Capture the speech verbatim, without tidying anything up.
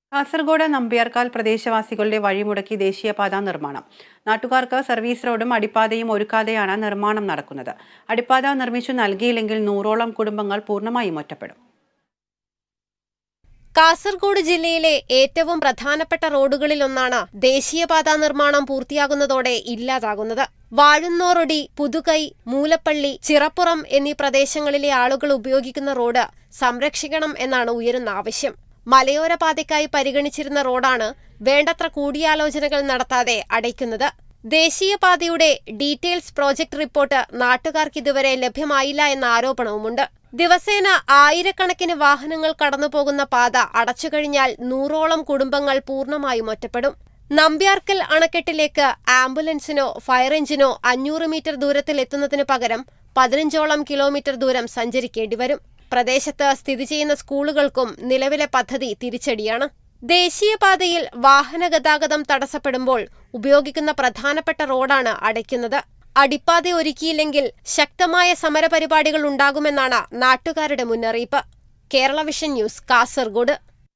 കാസർഗോഡ് നമ്പ്യാർക്കാൽ പ്രദേശവാസികളുടെ വഴിമുടക്കി ദേശീയപാത നിർമ്മാണം. നാട്ടുകാർക്ക് സർവീസ് റോഡും അടിപ്പാതയും ഒരുക്കാതെയാണ് നിർമ്മാണം നടക്കുന്നത്. അടിപ്പാത നിർമ്മിച്ചു നൽകിയില്ലെങ്കിൽ നൂറോളം കുടുംബങ്ങൾ പൂർണ്ണമായും ഒറ്റപ്പെടും. കാസർഗോഡ് ജില്ലയിലെ ഏറ്റവും പ്രധാനപ്പെട്ട റോഡുകളിലൊന്നാണ് ദേശീയപാത നിർമ്മാണം പൂർത്തിയാകുന്നതോടെ ഇല്ലാതാകുന്നത്. വാഴുന്നോറൊടി, പുതുകൈ, മൂലപ്പള്ളി, ചിറപ്പുറം എന്നീ പ്രദേശങ്ങളിലെ ആളുകൾ ഉപയോഗിക്കുന്ന റോഡ് സംരക്ഷിക്കണം എന്നാണ് ഉയരുന്ന ആവശ്യം. മലയോര പാതയ്ക്കായി പരിഗണിച്ചിരുന്ന റോഡാണ് വേണ്ടത്ര കൂടിയാലോചനകൾ നടത്താതെ അടയ്ക്കുന്നത്. ദേശീയപാതയുടെ ഡീറ്റെയിൽസ് പ്രോജക്ട് റിപ്പോർട്ട് നാട്ടുകാർക്ക് ഇതുവരെ ലഭ്യമായില്ല എന്ന ആരോപണവുമുണ്ട്. ദിവസേന ആയിരക്കണക്കിന് വാഹനങ്ങൾ കടന്നുപോകുന്ന പാത അടച്ചുകഴിഞ്ഞാൽ നൂറോളം കുടുംബങ്ങൾ പൂർണ്ണമായും ഒറ്റപ്പെടും. നമ്പ്യാർക്കൽ അണക്കെട്ടിലേക്ക് ആംബുലൻസിനോ ഫയർ എഞ്ചിനോ അഞ്ഞൂറ് മീറ്റർ ദൂരത്തിൽ എത്തുന്നതിന് പകരം പതിനഞ്ചോളം കിലോമീറ്റർ ദൂരം സഞ്ചരിക്കേണ്ടി വരും. പ്രദേശത്ത് സ്ഥിതി ചെയ്യുന്ന സ്കൂളുകൾക്കും നിലവിലെ പദ്ധതി തിരിച്ചടിയാണ്. ദേശീയപാതയിൽ വാഹന ഗതാഗതം തടസ്സപ്പെടുമ്പോൾ ഉപയോഗിക്കുന്ന പ്രധാനപ്പെട്ട റോഡാണ് അടയ്ക്കുന്നത്. അടിപ്പാത ഒരുക്കിയില്ലെങ്കിൽ ശക്തമായ സമരപരിപാടികൾ ഉണ്ടാകുമെന്നാണ് നാട്ടുകാരുടെ മുന്നറിയിപ്പ്. Kerala vision news, Kasaragod.